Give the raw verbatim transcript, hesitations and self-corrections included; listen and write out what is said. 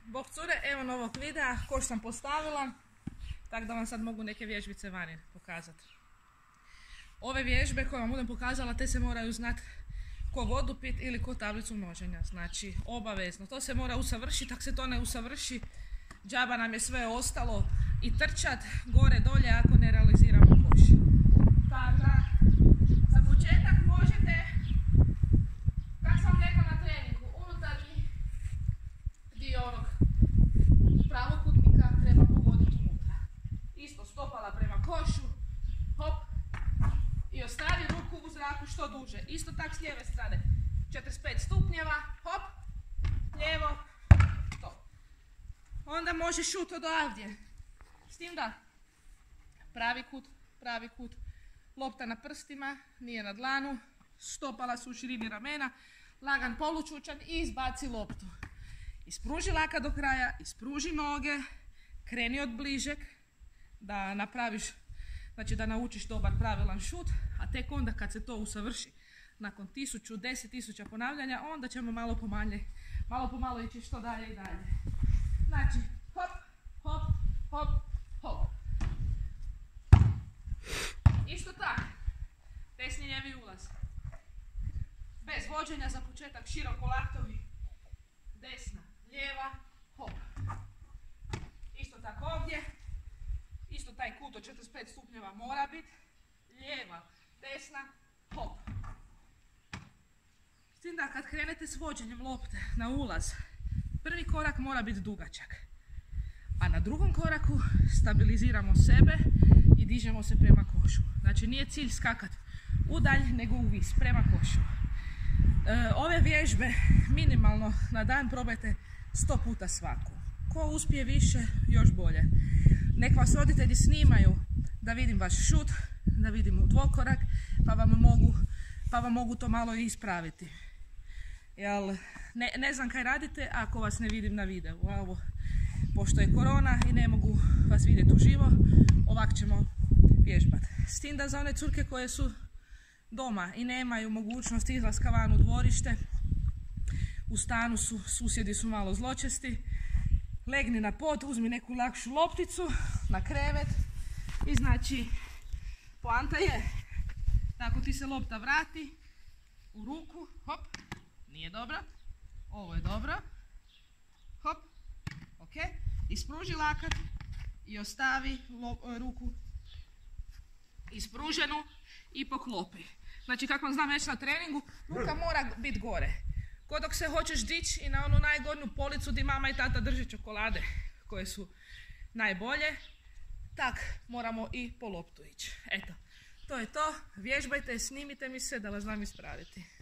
Bog cure, evo novog videa ko što sam postavila, tako da vam sad mogu neke vježbice vani pokazati. Ove vježbe koje vam budem pokazala, te se moraju znati ko vodu pit ili ko tablicu množenja, znači obavezno. To se mora usavršiti, ako se to ne usavrši, džaba nam je sve ostalo i trčat gore dolje ako ne realiziramo koš. Tako da, za početak možete, kako sam rekla na treningu, unutarnji dio onog pravokutnika treba pogoditi unutra. Isto stopala prema košu, hop, i ostavi ruku u zraku što duže. Isto tako s lijeve strane, četrdeset pet stupnjeva, hop, lijevo, to. Onda može šut od ovdje. S tim da, pravi kut, pravi kut, lopta na prstima, nije na dlanu, stopala su u širini ramena, lagan polučučan i izbaci loptu. Ispruži laka do kraja, ispruži noge, kreni od bližeg, da napraviš, znači da naučiš dobar pravilan šut, a tek onda kad se to usavrši, nakon tisuću, deset tisuća ponavljanja, onda ćemo malo pomanje, malo pomalo ići što dalje i dalje. Znači, hop, hop, hop, hop. Isto tako, desni lijevi ulaz. Bez vođenja za početak široko laktovi, desna, lijeva, hop. Isto tako ovdje, isto taj kut od četrdeset pet stupnjeva mora biti, lijeva, desna, hop. S tim da kad krenete s vođenjem lopte na ulaz, prvi korak mora biti dugačak, a na drugom koraku stabiliziramo sebe i dižemo se prema košu. Znači nije cilj skakat u dalj nego u vis, prema košu. E, ove vježbe minimalno na dan probajte sto puta svaku. Ko uspije više, još bolje. Nek vas roditelji snimaju da vidim vaš šut, da vidim dvokorak, pa vam mogu, pa vam mogu to malo ispraviti. Jel, ne, ne znam kaj radite ako vas ne vidim na videu. Ovo, pošto je korona i ne mogu vas vidjeti uživo, ovak ćemo vježbati. S tim da za one curke koje su doma i nemaju mogućnost izlaska van u dvorište, u stanu su, susjedi su malo zločesti, legni na pod, uzmi neku lakšu lopticu na krevet i znači poanta je, tako ti se lopta vrati u ruku, hop, nije dobro, ovo je dobro, hop, ok, ispruži lakat i ostavi lo, ruku ispruženu i poklopi. Znači kako vam znam reći na treningu, ruka mora biti gore. Ko dok se hoćeš dići i na onu najgornju policu gdje mama i tata drže čokolade koje su najbolje, tak moramo i po loptu ići. Eto, to je to, vježbajte, snimite mi se da vas znam ispraviti.